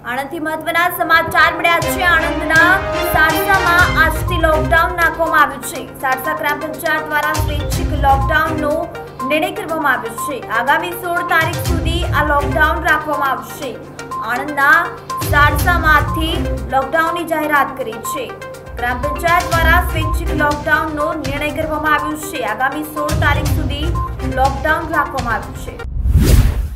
આણંદથી મહત્વના સમાચાર મળ્યા છે। આણંદના સારસામાં આજથી લોકડાઉન નાખવામાં આવ્યું છે। સારસા ગ્રામ પંચાયત દ્વારા સ્વૈચ્છિક લોકડાઉનનો નિર્ણય કરવામાં આવ્યો છે। આગામી 16 તારીખ સુધી આ લોકડાઉન રાખવામાં આવશે। આણંદના સારસામાંથી લોકડાઉનની જાહેરાત કરી છે। ગ્રામ પંચાયત દ્વારા સ્વૈચ્છિક લોકડાઉનનો નિર્ણય કરવામાં આવ્યો છે। આગામી 16 તારીખ સુધી લોકડાઉન રાખવામાં આવ્યું છે।